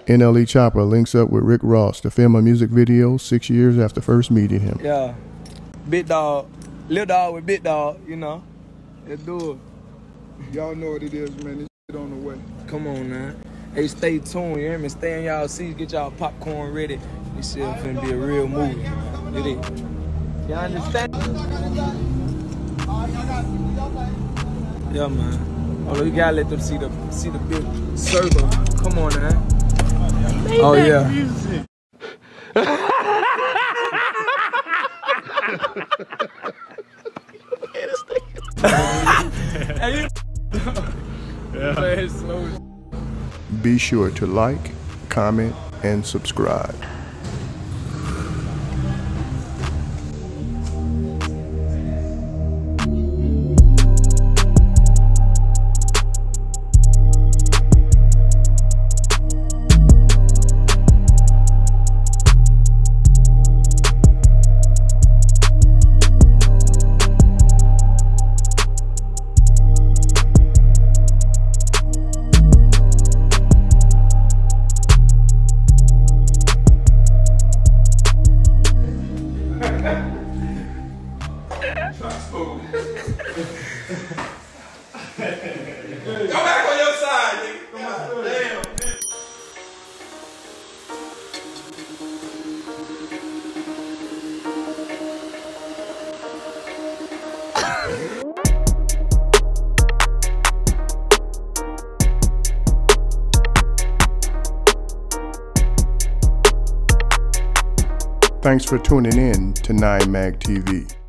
NLE Choppa links up with Rick Ross to film a music video 6 years after first meeting him. Yeah, big dog, little dog with big dog, you know. Let's do it. Y'all know what it is, man. This shit on the way. Come on, man. Hey, stay tuned, you hear me? Stay in y'all seats, get y'all popcorn ready. This shit finna be a real movie. It is. Y'all understand? Yeah, man. Oh, you gotta let them see the big circle. Come on, man. Oh yeah. Be sure to like, comment, and subscribe. Go back on your side, nigga. Come on. Damn. Thanks for tuning in to 9 Mag TV.